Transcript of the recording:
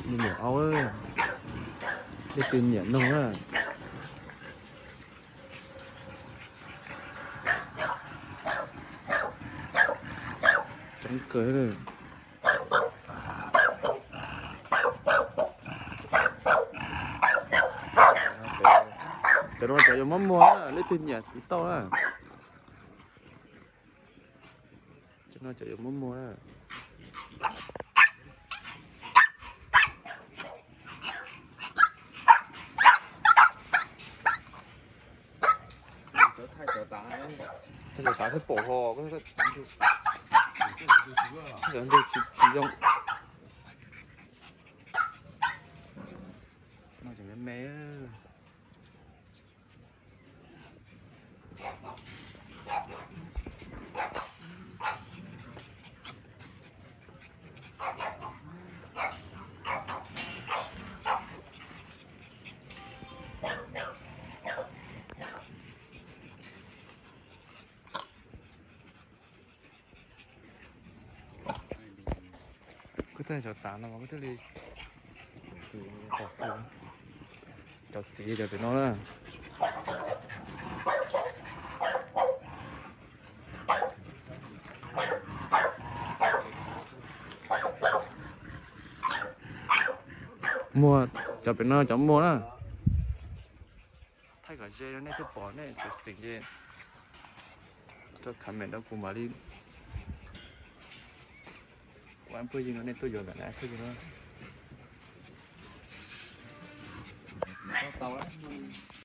nhiều áo ấy đi tìm nhận nông á chẳng cười rồi cho nó chạy mắm mua á lấy tiền nhặt thì to á cho nó chạy mắm mua á thay đổi tá cái bỏ hò cái dẫn được chỉ trong nó chỉ mé mé cái tay cho tá nó có cái đi cho chỉ cho tụi nó đó mua cho tụi nó chọn mua đó thay cả dê nó này cái bỏ này cái tiền dê cho khám mệt đó cùng mà đi quán bữa gì nó nên tôi giờ lại cái gì đó tao đấy